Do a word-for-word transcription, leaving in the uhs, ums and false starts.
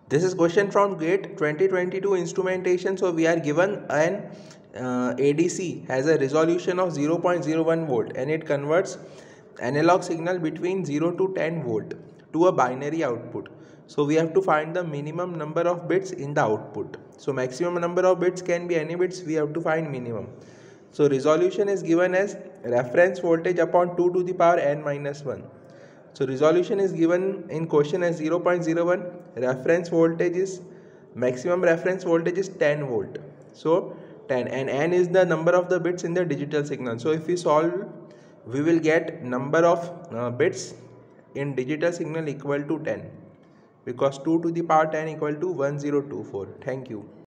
This is question from GATE twenty twenty-two instrumentation. So we are given an uh, A D C has a resolution of zero point zero one volt and it converts analog signal between zero to ten volt to a binary output. So we have to find the minimum number of bits in the output. So maximum number of bits can be any bits, we have to find minimum. So resolution is given as reference voltage upon two to the power n minus one. So resolution is given in question as zero point zero one. Reference voltage is maximum reference voltage is ten volt. So ten, and n is the number of the bits in the digital signal. So if we solve, we will get number of uh, bits in digital signal equal to ten, because two to the power ten equal to one thousand twenty-four. Thank you.